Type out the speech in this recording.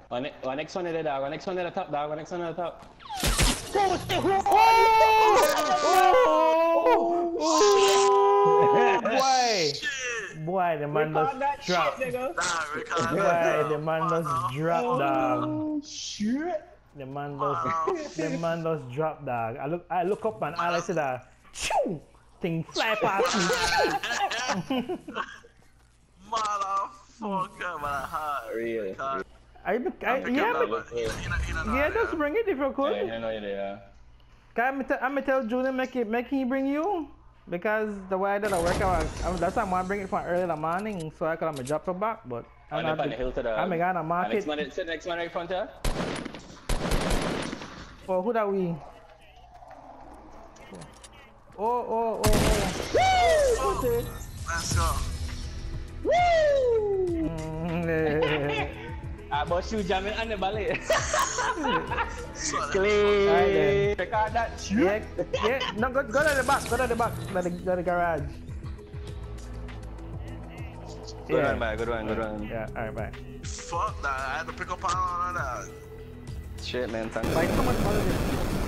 One next one in the dog. One next one in the top, dog. One next one in the top. Boy, the man just dropped. Boy, the man just dropped, dog. Shit. The man just dropped, dog. I look up, man. All I see that, choo, thing fly past me. Motherfucker, man, Really? Yeah, just bring it if you could. Yeah, I know you there. I'm tell Julian make he bring you. Because the way that I work out, that's why I'm gonna bring it from early in the morning so I can drop it back. But I'm not the hill to the. I'm gonna market. Next one right in front here. Oh, who that we? Oh. Woo! Let's go. Woo! But shoe jamming on the ballet. Clean. Check out that shoe. Yeah. No, go to the back. Go to the back. Go to the garage. Good one, bye. Good one. Yeah, alright, bye. Fuck that. I had to pick up on that. Shit, man. Thank you. Like, how much money?